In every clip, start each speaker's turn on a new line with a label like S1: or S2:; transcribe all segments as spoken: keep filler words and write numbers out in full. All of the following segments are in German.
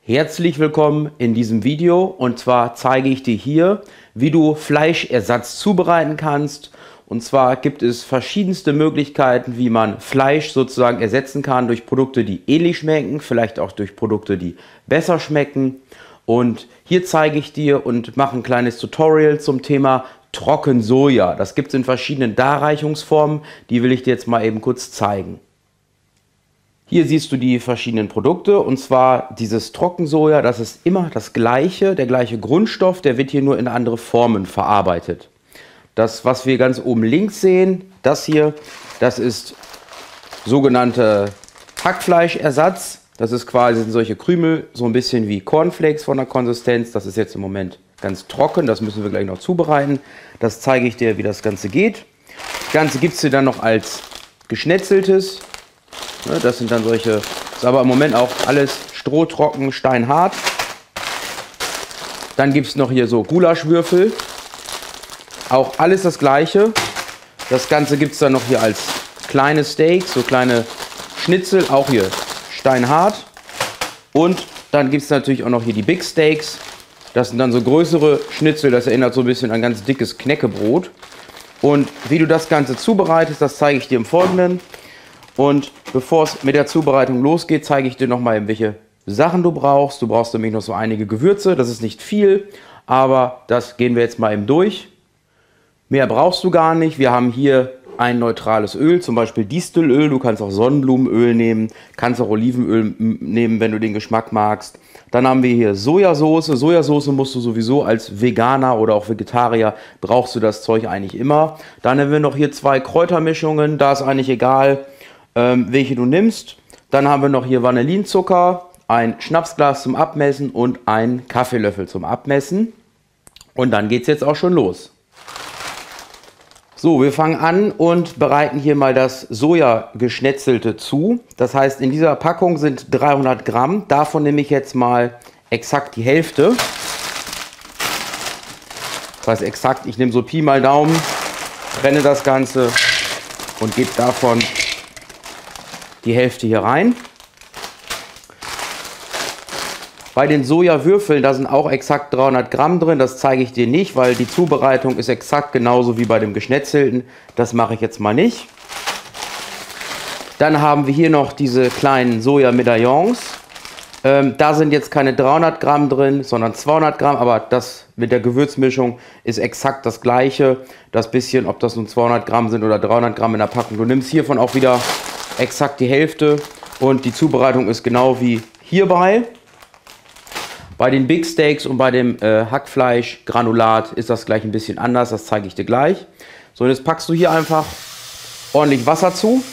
S1: Herzlich willkommen in diesem Video, und zwar zeige ich dir hier, wie du Fleischersatz zubereiten kannst. Und zwar gibt es verschiedenste Möglichkeiten, wie man Fleisch sozusagen ersetzen kann durch Produkte, die ähnlich schmecken, vielleicht auch durch Produkte, die besser schmecken. Und hier zeige ich dir und mache ein kleines Tutorial zum Thema Trockensoja. Das gibt es in verschiedenen Darreichungsformen, die will ich dir jetzt mal eben kurz zeigen. Hier siehst du die verschiedenen Produkte, und zwar dieses Trockensoja, das ist immer das gleiche, der gleiche Grundstoff, der wird hier nur in andere Formen verarbeitet. Das, was wir ganz oben links sehen, das hier, das ist sogenannte Hackfleischersatz. Das ist quasi solche Krümel, so ein bisschen wie Cornflakes von der Konsistenz. Das ist jetzt im Moment ganz trocken, das müssen wir gleich noch zubereiten. Das zeige ich dir, wie das Ganze geht. Das Ganze gibt es dir dann noch als geschnetzeltes. Das sind dann solche, ist aber im Moment auch alles strohtrocken, steinhart. Dann gibt es noch hier so Gulaschwürfel. Auch alles das gleiche. Das Ganze gibt es dann noch hier als kleine Steaks, so kleine Schnitzel, auch hier steinhart. Und dann gibt es natürlich auch noch hier die Big Steaks. Das sind dann so größere Schnitzel, das erinnert so ein bisschen an ganz dickes Knäckebrot. Und wie du das Ganze zubereitest, das zeige ich dir im Folgenden. Und bevor es mit der Zubereitung losgeht, zeige ich dir nochmal, welche Sachen du brauchst. Du brauchst nämlich noch so einige Gewürze, das ist nicht viel, aber das gehen wir jetzt mal eben durch. Mehr brauchst du gar nicht. Wir haben hier ein neutrales Öl, zum Beispiel Distelöl. Du kannst auch Sonnenblumenöl nehmen, kannst auch Olivenöl nehmen, wenn du den Geschmack magst. Dann haben wir hier Sojasauce. Sojasauce musst du sowieso als Veganer oder auch Vegetarier, brauchst du das Zeug eigentlich immer. Dann haben wir noch hier zwei Kräutermischungen, da ist eigentlich egal, ähm, welche du nimmst. Dann haben wir noch hier Vanillinzucker, ein Schnapsglas zum Abmessen und einen Kaffeelöffel zum Abmessen. Und dann geht es jetzt auch schon los. So, wir fangen an und bereiten hier mal das Soja-Geschnetzelte zu. Das heißt, in dieser Packung sind dreihundert Gramm. Davon nehme ich jetzt mal exakt die Hälfte. Das heißt exakt, ich nehme so Pi mal Daumen, trenne das Ganze und gebe davon die Hälfte hier rein. Bei den Sojawürfeln, da sind auch exakt dreihundert Gramm drin. Das zeige ich dir nicht, weil die Zubereitung ist exakt genauso wie bei dem Geschnetzelten. Das mache ich jetzt mal nicht. Dann haben wir hier noch diese kleinen Sojamedaillons. Ähm, da sind jetzt keine dreihundert Gramm drin, sondern zweihundert Gramm. Aber das mit der Gewürzmischung ist exakt das gleiche. Das bisschen, ob das nun zweihundert Gramm sind oder dreihundert Gramm in der Packung. Du nimmst hiervon auch wieder exakt die Hälfte. Und die Zubereitung ist genau wie hierbei. Bei den Big Steaks und bei dem äh, Hackfleischgranulat ist das gleich ein bisschen anders, das zeige ich dir gleich. So, und jetzt packst du hier einfach ordentlich Wasser zu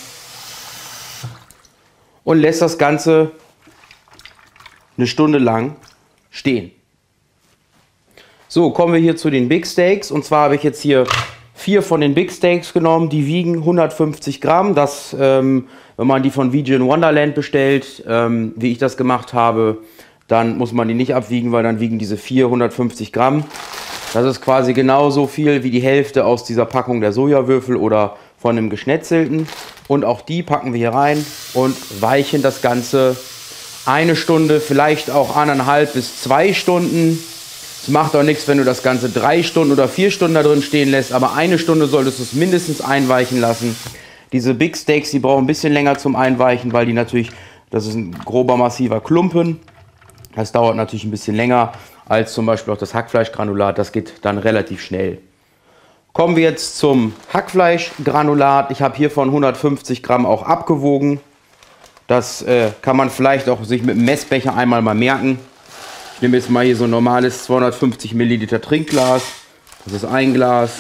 S1: und lässt das Ganze eine Stunde lang stehen. So, kommen wir hier zu den Big Steaks, und zwar habe ich jetzt hier vier von den Big Steaks genommen, die wiegen hundertfünfzig Gramm. Das, ähm, wenn man die von Vegan Wonderland bestellt, ähm, wie ich das gemacht habe, dann muss man die nicht abwiegen, weil dann wiegen diese vier hundertfünfzig Gramm. Das ist quasi genauso viel wie die Hälfte aus dieser Packung der Sojawürfel oder von dem Geschnetzelten. Und auch die packen wir hier rein und weichen das Ganze eine Stunde, vielleicht auch eineinhalb bis zwei Stunden. Es macht auch nichts, wenn du das Ganze drei Stunden oder vier Stunden da drin stehen lässt, aber eine Stunde solltest du es mindestens einweichen lassen. Diese Big Steaks, die brauchen ein bisschen länger zum Einweichen, weil die natürlich, das ist ein grober, massiver Klumpen. Das dauert natürlich ein bisschen länger als zum Beispiel auch das Hackfleischgranulat. Das geht dann relativ schnell. Kommen wir jetzt zum Hackfleischgranulat. Ich habe hiervon hundertfünfzig Gramm auch abgewogen. Das äh, kann man vielleicht auch sich mit dem Messbecher einmal mal merken. Ich nehme jetzt mal hier so ein normales zweihundertfünfzig Milliliter Trinkglas. Das ist ein Glas.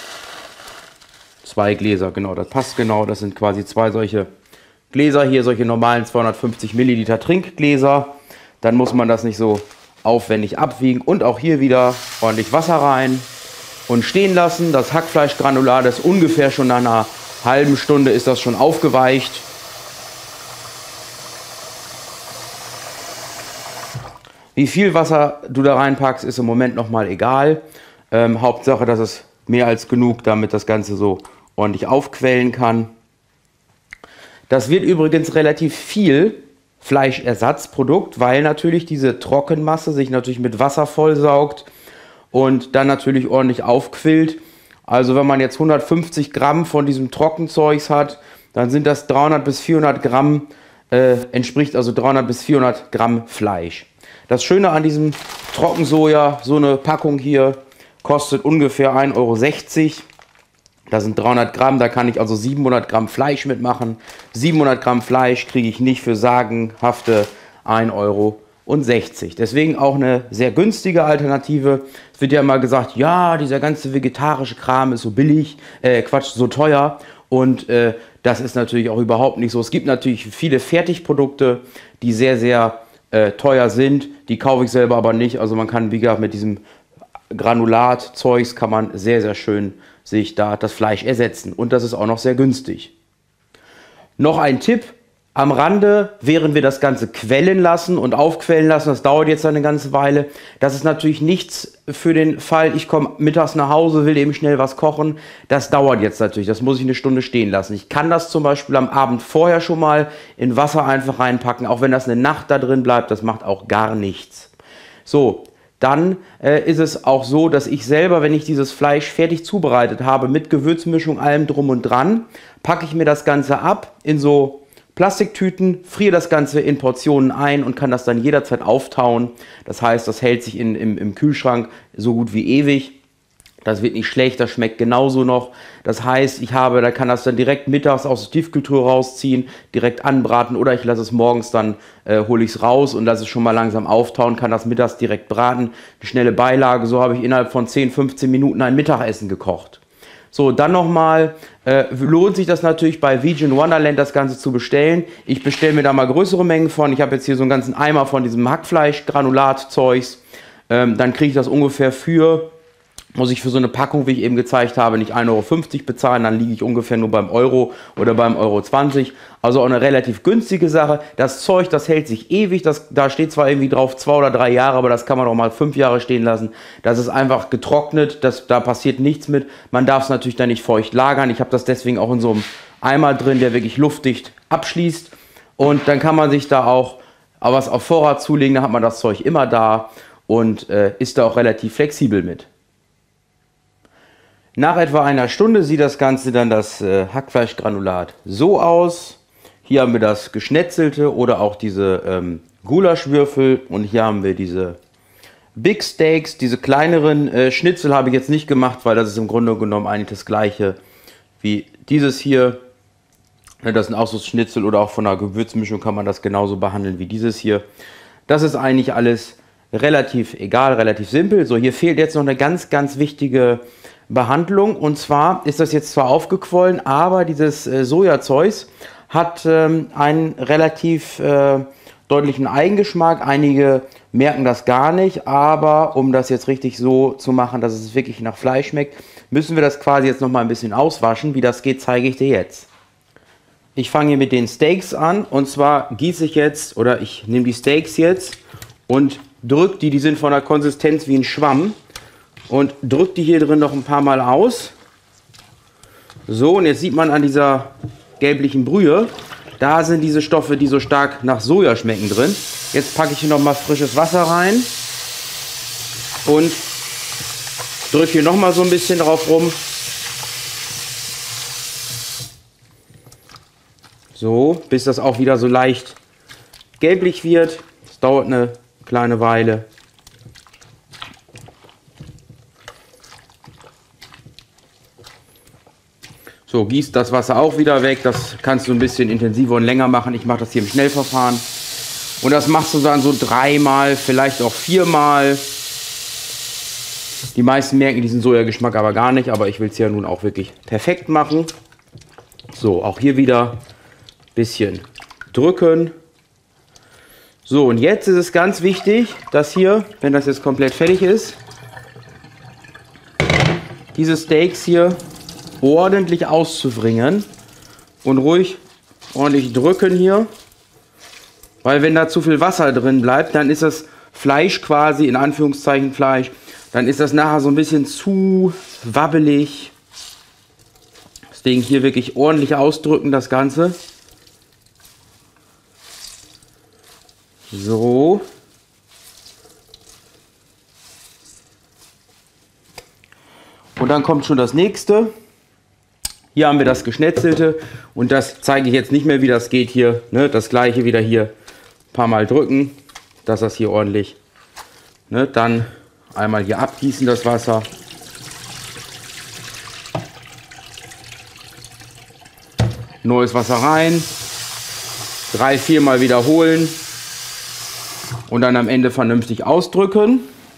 S1: Zwei Gläser, genau, das passt genau. Das sind quasi zwei solche Gläser hier, solche normalen zweihundertfünfzig Milliliter Trinkgläser. Dann muss man das nicht so aufwendig abwiegen. Und auch hier wieder ordentlich Wasser rein und stehen lassen. Das Hackfleischgranulat ist ungefähr schon nach einer halben Stunde ist das schon aufgeweicht. Wie viel Wasser du da reinpackst, ist im Moment nochmal egal. Ähm, Hauptsache, dass es mehr als genug, damit das Ganze so ordentlich aufquellen kann. Das wird übrigens relativ viel Fleischersatzprodukt, weil natürlich diese Trockenmasse sich natürlich mit Wasser vollsaugt und dann natürlich ordentlich aufquillt. Also wenn man jetzt hundertfünfzig Gramm von diesem Trockenzeugs hat, dann sind das dreihundert bis vierhundert Gramm, äh, entspricht also dreihundert bis vierhundert Gramm Fleisch. Das Schöne an diesem Trockensoja, so eine Packung hier, kostet ungefähr ein Euro sechzig. Da sind dreihundert Gramm, da kann ich also siebenhundert Gramm Fleisch mitmachen. siebenhundert Gramm Fleisch kriege ich nicht für sagenhafte ein Euro sechzig. Deswegen auch eine sehr günstige Alternative. Es wird ja immer gesagt, ja, dieser ganze vegetarische Kram ist so billig, äh, Quatsch, so teuer. Und äh, das ist natürlich auch überhaupt nicht so. Es gibt natürlich viele Fertigprodukte, die sehr, sehr äh, teuer sind. Die kaufe ich selber aber nicht. Also man kann, wie gesagt, mit diesem Granulatzeugs kann man sehr, sehr schön sich da das Fleisch ersetzen. Und das ist auch noch sehr günstig. Noch ein Tipp am Rande, während wir das Ganze quellen lassen und aufquellen lassen, das dauert jetzt eine ganze Weile. Das ist natürlich nichts für den Fall, ich komme mittags nach Hause, will eben schnell was kochen. Das dauert jetzt natürlich, das muss ich eine Stunde stehen lassen. Ich kann das zum Beispiel am Abend vorher schon mal in Wasser einfach reinpacken, auch wenn das eine Nacht da drin bleibt, das macht auch gar nichts. So, dann äh, ist es auch so, dass ich selber, wenn ich dieses Fleisch fertig zubereitet habe, mit Gewürzmischung, allem drum und dran, packe ich mir das Ganze ab in so Plastiktüten, friere das Ganze in Portionen ein und kann das dann jederzeit auftauen. Das heißt, das hält sich in, im, im Kühlschrank so gut wie ewig. Das wird nicht schlecht, das schmeckt genauso noch. Das heißt, ich habe, da kann das dann direkt mittags aus der Tiefkühltruhe rausziehen, direkt anbraten oder ich lasse es morgens, dann äh, hole ich es raus und lasse es schon mal langsam auftauen, kann das mittags direkt braten. Eine schnelle Beilage, so habe ich innerhalb von zehn, fünfzehn Minuten ein Mittagessen gekocht. So, dann nochmal, äh, lohnt sich das natürlich bei Vegan Wonderland das Ganze zu bestellen. Ich bestelle mir da mal größere Mengen von. Ich habe jetzt hier so einen ganzen Eimer von diesem Hackfleisch-Granulatzeugs. Ähm, dann kriege ich das ungefähr für, muss ich für so eine Packung, wie ich eben gezeigt habe, nicht ein Euro fünfzig bezahlen, dann liege ich ungefähr nur beim Euro oder beim Euro zwanzig. Also auch eine relativ günstige Sache. Das Zeug, das hält sich ewig, das, da steht zwar irgendwie drauf zwei oder drei Jahre, aber das kann man auch mal fünf Jahre stehen lassen. Das ist einfach getrocknet, das, da passiert nichts mit. Man darf es natürlich dann nicht feucht lagern. Ich habe das deswegen auch in so einem Eimer drin, der wirklich luftdicht abschließt. Und dann kann man sich da auch was auf Vorrat zulegen, da hat man das Zeug immer da und äh, ist da auch relativ flexibel mit. Nach etwa einer Stunde sieht das Ganze dann, das äh, Hackfleischgranulat, so aus. Hier haben wir das Geschnetzelte oder auch diese ähm, Gulaschwürfel und hier haben wir diese Big Steaks. Diese kleineren äh, Schnitzel habe ich jetzt nicht gemacht, weil das ist im Grunde genommen eigentlich das gleiche wie dieses hier. Das sind auch so Schnitzel oder auch von der Gewürzmischung kann man das genauso behandeln wie dieses hier. Das ist eigentlich alles relativ egal, relativ simpel. So, hier fehlt jetzt noch eine ganz, ganz wichtige Behandlung, und zwar ist das jetzt zwar aufgequollen, aber dieses äh, Sojazeugs hat ähm, einen relativ äh, deutlichen Eigengeschmack. Einige merken das gar nicht, aber um das jetzt richtig so zu machen, dass es wirklich nach Fleisch schmeckt, müssen wir das quasi jetzt noch mal ein bisschen auswaschen. Wie das geht, zeige ich dir jetzt. Ich fange hier mit den Steaks an, und zwar gieße ich jetzt, oder ich nehme die Steaks jetzt und drücke die, die sind von der Konsistenz wie ein Schwamm, und drückt die hier drin noch ein paar Mal aus. So, und jetzt sieht man an dieser gelblichen Brühe, da sind diese Stoffe, die so stark nach Soja schmecken, drin. Jetzt packe ich hier noch mal frisches Wasser rein und drücke hier noch mal so ein bisschen drauf rum. So, bis das auch wieder so leicht gelblich wird. Das dauert eine kleine Weile. So, gießt das Wasser auch wieder weg. Das kannst du ein bisschen intensiver und länger machen. Ich mache das hier im Schnellverfahren. Und das machst du dann so dreimal, vielleicht auch viermal. Die meisten merken diesen Sojageschmack aber gar nicht. Aber ich will es ja nun auch wirklich perfekt machen. So, auch hier wieder ein bisschen drücken. So, und jetzt ist es ganz wichtig, dass hier, wenn das jetzt komplett fertig ist, diese Steaks hier ordentlich auszubringen und ruhig ordentlich drücken hier, weil wenn da zu viel Wasser drin bleibt, dann ist das Fleisch quasi, in Anführungszeichen Fleisch, dann ist das nachher so ein bisschen zu wabbelig. Deswegen hier wirklich ordentlich ausdrücken das Ganze. So. Und dann kommt schon das nächste. Hier haben wir das Geschnetzelte und das zeige ich jetzt nicht mehr, wie das geht hier. Ne? Das gleiche wieder hier ein paar Mal drücken, dass das hier ordentlich. Ne? Dann einmal hier abgießen das Wasser. Neues Wasser rein. Drei, vier Mal wiederholen. Und dann am Ende vernünftig ausdrücken.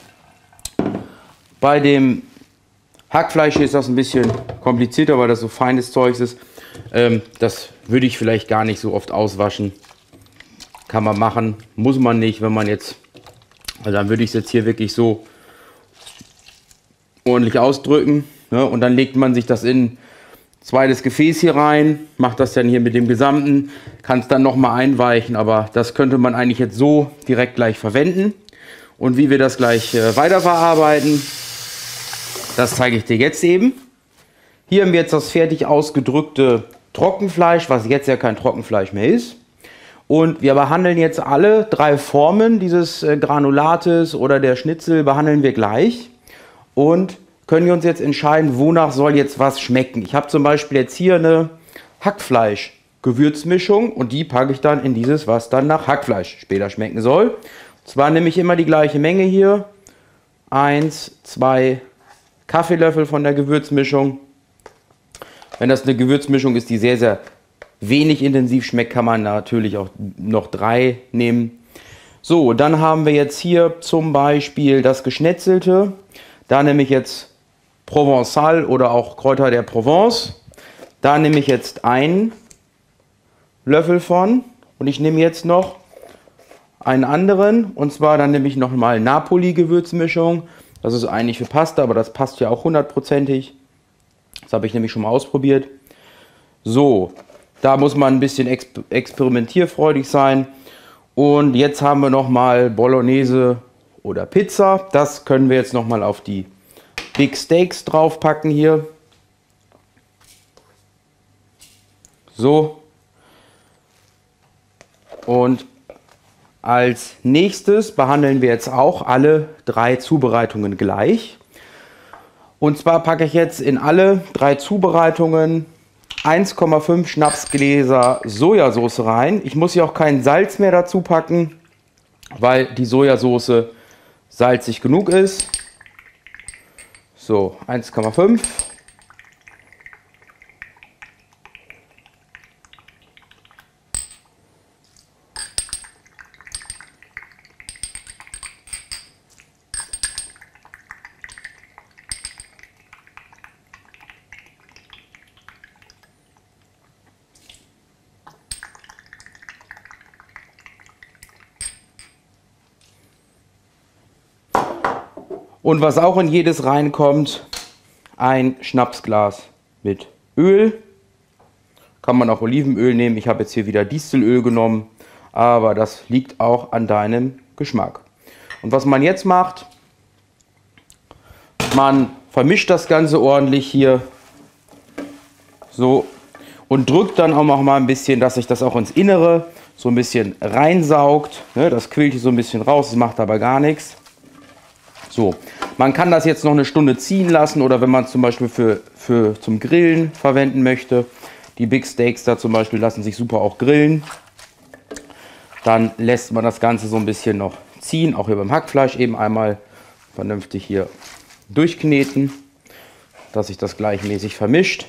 S1: Bei dem Hackfleisch ist das ein bisschen komplizierter, weil das so feines Zeug ist. Ähm, das würde ich vielleicht gar nicht so oft auswaschen. Kann man machen, muss man nicht, wenn man jetzt... Also dann würde ich es jetzt hier wirklich so ordentlich ausdrücken. Ne? Und dann legt man sich das in ein zweites Gefäß hier rein. Macht das dann hier mit dem Gesamten. Kann es dann nochmal einweichen, aber das könnte man eigentlich jetzt so direkt gleich verwenden. Und wie wir das gleich äh, weiterverarbeiten, das zeige ich dir jetzt eben. Hier haben wir jetzt das fertig ausgedrückte Trockenfleisch, was jetzt ja kein Trockenfleisch mehr ist. Und wir behandeln jetzt alle drei Formen dieses äh, Granulates oder der Schnitzel behandeln wir gleich. Und können wir uns jetzt entscheiden, wonach soll jetzt was schmecken. Ich habe zum Beispiel jetzt hier eine Hackfleisch-Gewürzmischung und die packe ich dann in dieses, was dann nach Hackfleisch später schmecken soll. Und zwar nehme ich immer die gleiche Menge hier. Eins, zwei Kaffeelöffel von der Gewürzmischung. Wenn das eine Gewürzmischung ist, die sehr, sehr wenig intensiv schmeckt, kann man natürlich auch noch drei nehmen. So, dann haben wir jetzt hier zum Beispiel das Geschnetzelte. Da nehme ich jetzt Provençal oder auch Kräuter der Provence. Da nehme ich jetzt einen Löffel von und ich nehme jetzt noch einen anderen und zwar dann nehme ich noch mal Napoli-Gewürzmischung. Das ist eigentlich für Pasta, aber das passt ja auch hundertprozentig. Das habe ich nämlich schon mal ausprobiert. So, da muss man ein bisschen exp experimentierfreudig sein. Und jetzt haben wir noch mal Bolognese oder Pizza. Das können wir jetzt noch mal auf die Big Steaks draufpacken hier. So. Und als nächstes behandeln wir jetzt auch alle drei Zubereitungen gleich. Und zwar packe ich jetzt in alle drei Zubereitungen eins Komma fünf Schnapsgläser Sojasauce rein. Ich muss hier auch kein Salz mehr dazu packen, weil die Sojasauce salzig genug ist. So, eins Komma fünf. Und was auch in jedes reinkommt, ein Schnapsglas mit Öl. Kann man auch Olivenöl nehmen. Ich habe jetzt hier wieder Distelöl genommen, aber das liegt auch an deinem Geschmack. Und was man jetzt macht, man vermischt das Ganze ordentlich hier so und drückt dann auch noch mal ein bisschen, dass sich das auch ins Innere so ein bisschen reinsaugt. Das quillt hier so ein bisschen raus, das macht aber gar nichts. So, man kann das jetzt noch eine Stunde ziehen lassen oder wenn man es zum Beispiel für, für zum Grillen verwenden möchte. Die Big Steaks da zum Beispiel lassen sich super auch grillen. Dann lässt man das Ganze so ein bisschen noch ziehen, auch hier beim Hackfleisch eben einmal vernünftig hier durchkneten, dass sich das gleichmäßig vermischt.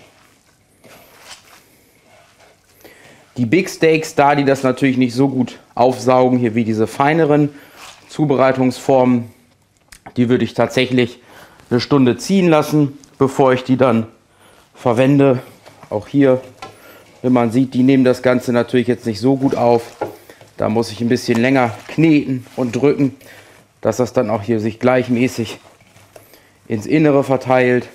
S1: Die Big Steaks, da die das natürlich nicht so gut aufsaugen, hier wie diese feineren Zubereitungsformen, die würde ich tatsächlich eine Stunde ziehen lassen, bevor ich die dann verwende. Auch hier, wenn man sieht, die nehmen das Ganze natürlich jetzt nicht so gut auf. Da muss ich ein bisschen länger kneten und drücken, dass das dann auch hier sich gleichmäßig ins Innere verteilt.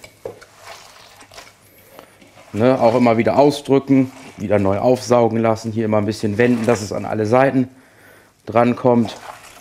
S1: Ne, auch immer wieder ausdrücken, wieder neu aufsaugen lassen. Hier immer ein bisschen wenden, dass es an alle Seiten dran kommt.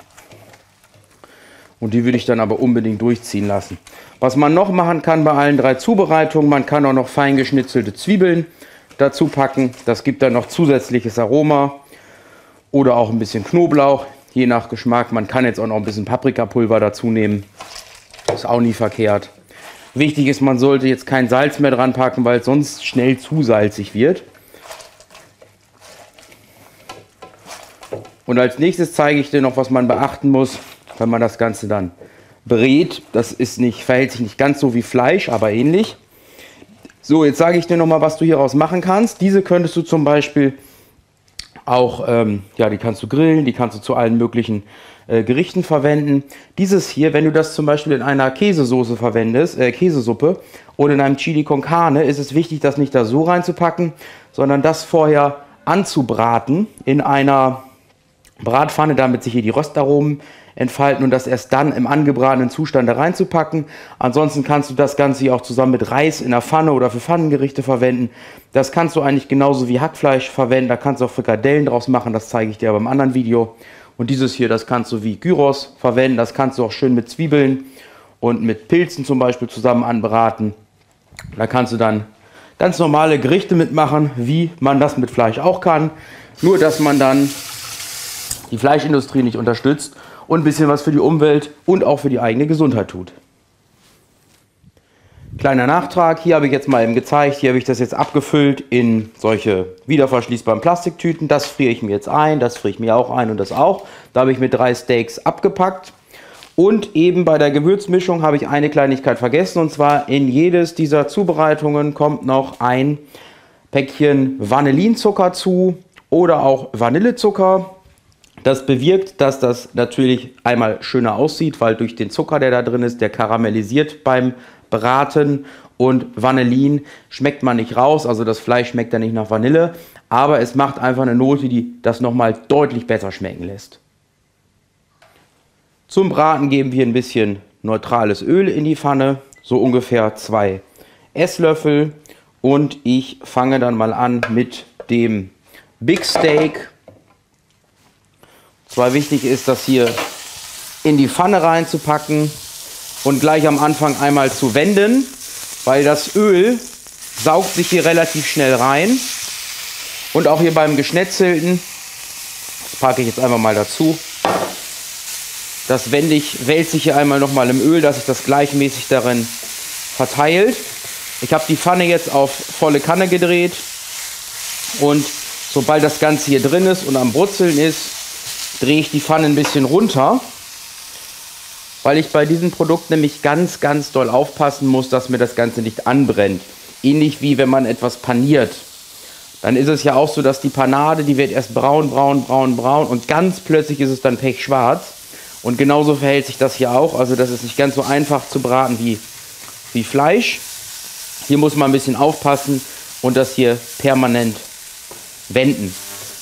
S1: Und die würde ich dann aber unbedingt durchziehen lassen. Was man noch machen kann bei allen drei Zubereitungen, man kann auch noch fein geschnitzelte Zwiebeln dazu packen. Das gibt dann noch zusätzliches Aroma. Oder auch ein bisschen Knoblauch, je nach Geschmack. Man kann jetzt auch noch ein bisschen Paprikapulver dazu nehmen. Ist auch nie verkehrt. Wichtig ist, man sollte jetzt kein Salz mehr dran packen, weil es sonst schnell zu salzig wird. Und als nächstes zeige ich dir noch, was man beachten muss, wenn man das Ganze dann brät. Das ist nicht, verhält sich nicht ganz so wie Fleisch, aber ähnlich. So, jetzt sage ich dir noch mal, was du hieraus machen kannst. Diese könntest du zum Beispiel auch, ähm, ja, die kannst du grillen, die kannst du zu allen möglichen äh, Gerichten verwenden. Dieses hier, wenn du das zum Beispiel in einer Käsesoße verwendest, äh, Käsesuppe oder in einem Chili con Carne, ist es wichtig, das nicht da so reinzupacken, sondern das vorher anzubraten in einer Bratpfanne, damit sich hier die Röstaromen entfalten und das erst dann im angebratenen Zustand da reinzupacken. Ansonsten kannst du das Ganze hier auch zusammen mit Reis in der Pfanne oder für Pfannengerichte verwenden. Das kannst du eigentlich genauso wie Hackfleisch verwenden. Da kannst du auch Frikadellen draus machen, das zeige ich dir aber im anderen Video. Und dieses hier, das kannst du wie Gyros verwenden. Das kannst du auch schön mit Zwiebeln und mit Pilzen zum Beispiel zusammen anbraten. Da kannst du dann ganz normale Gerichte mitmachen, wie man das mit Fleisch auch kann. Nur, dass man dann die Fleischindustrie nicht unterstützt und ein bisschen was für die Umwelt und auch für die eigene Gesundheit tut. Kleiner Nachtrag, hier habe ich jetzt mal eben gezeigt, hier habe ich das jetzt abgefüllt in solche wiederverschließbaren Plastiktüten. Das friere ich mir jetzt ein, das friere ich mir auch ein und das auch. Da habe ich mir drei Steaks abgepackt. Und eben bei der Gewürzmischung habe ich eine Kleinigkeit vergessen, und zwar in jedes dieser Zubereitungen kommt noch ein Päckchen Vanillinzucker zu oder auch Vanillezucker. Das bewirkt, dass das natürlich einmal schöner aussieht, weil durch den Zucker, der da drin ist, der karamellisiert beim Braten, und Vanillin schmeckt man nicht raus, also das Fleisch schmeckt ja nicht nach Vanille, aber es macht einfach eine Note, die das nochmal deutlich besser schmecken lässt. Zum Braten geben wir ein bisschen neutrales Öl in die Pfanne, so ungefähr zwei Esslöffel, und ich fange dann mal an mit dem Big Steak. Zwar wichtig ist, das hier in die Pfanne reinzupacken und gleich am Anfang einmal zu wenden, weil das Öl saugt sich hier relativ schnell rein. Und auch hier beim Geschnetzelten, das packe ich jetzt einfach mal dazu, das wende ich, wälze ich hier einmal nochmal im Öl, dass sich das gleichmäßig darin verteilt. Ich habe die Pfanne jetzt auf volle Kanne gedreht, und sobald das Ganze hier drin ist und am Brutzeln ist, drehe ich die Pfanne ein bisschen runter, weil ich bei diesem Produkt nämlich ganz, ganz doll aufpassen muss, dass mir das Ganze nicht anbrennt. Ähnlich wie wenn man etwas paniert. Dann ist es ja auch so, dass die Panade, die wird erst braun, braun, braun, braun und ganz plötzlich ist es dann pechschwarz. Und genauso verhält sich das hier auch. Also das ist nicht ganz so einfach zu braten wie, wie Fleisch. Hier muss man ein bisschen aufpassen und das hier permanent wenden.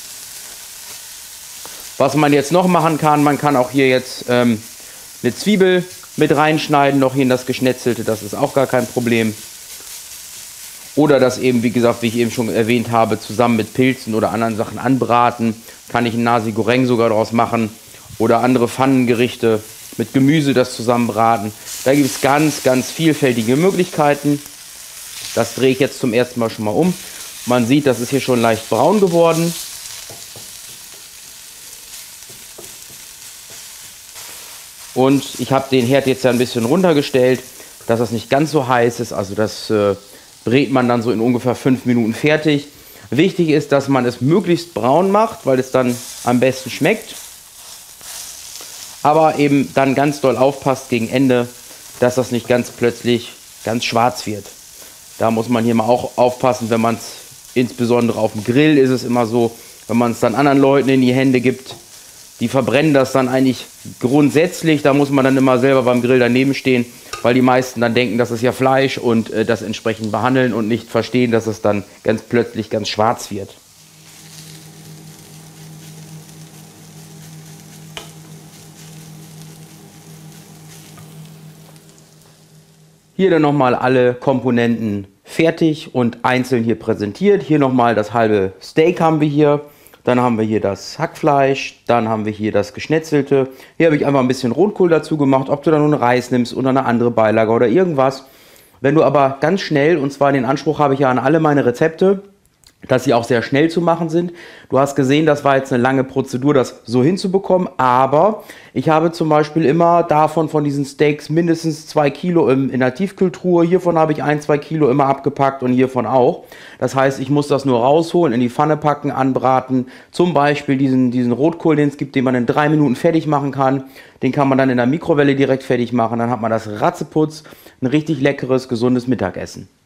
S1: Was man jetzt noch machen kann, man kann auch hier jetzt ähm, eine Zwiebel mit reinschneiden, noch hier in das Geschnetzelte, das ist auch gar kein Problem. Oder das eben, wie gesagt, wie ich eben schon erwähnt habe, zusammen mit Pilzen oder anderen Sachen anbraten. Kann ich ein Nasi Goreng sogar daraus machen. Oder andere Pfannengerichte mit Gemüse das zusammenbraten. Da gibt es ganz, ganz vielfältige Möglichkeiten. Das drehe ich jetzt zum ersten Mal schon mal um. Man sieht, das ist hier schon leicht braun geworden. Und ich habe den Herd jetzt ja ein bisschen runtergestellt, dass das nicht ganz so heiß ist. Also das äh, brät man dann so in ungefähr fünf Minuten fertig. Wichtig ist, dass man es möglichst braun macht, weil es dann am besten schmeckt. Aber eben dann ganz doll aufpasst gegen Ende, dass das nicht ganz plötzlich ganz schwarz wird. Da muss man hier mal auch aufpassen, wenn man es, insbesondere auf dem Grill ist es immer so, wenn man es dann anderen Leuten in die Hände gibt, die verbrennen das dann eigentlich grundsätzlich. Da muss man dann immer selber beim Grill daneben stehen, weil die meisten dann denken, das ist ja Fleisch, und äh, das entsprechend behandeln und nicht verstehen, dass es dann ganz plötzlich ganz schwarz wird. Hier dann nochmal alle Komponenten fertig und einzeln hier präsentiert. Hier nochmal das halbe Steak haben wir hier. Dann haben wir hier das Hackfleisch, dann haben wir hier das Geschnetzelte. Hier habe ich einfach ein bisschen Rotkohl dazu gemacht, ob du da nun Reis nimmst oder eine andere Beilage oder irgendwas. Wenn du aber ganz schnell, und zwar den Anspruch habe ich ja an alle meine Rezepte, dass sie auch sehr schnell zu machen sind. Du hast gesehen, das war jetzt eine lange Prozedur, das so hinzubekommen, aber ich habe zum Beispiel immer davon, von diesen Steaks, mindestens zwei Kilo in, in der Tiefkühltruhe. Hiervon habe ich ein, zwei Kilo immer abgepackt und hiervon auch. Das heißt, ich muss das nur rausholen, in die Pfanne packen, anbraten. Zum Beispiel diesen, diesen Rotkohl, den es gibt, den man in drei Minuten fertig machen kann. Den kann man dann in der Mikrowelle direkt fertig machen. Dann hat man das ratzeputz, ein richtig leckeres, gesundes Mittagessen.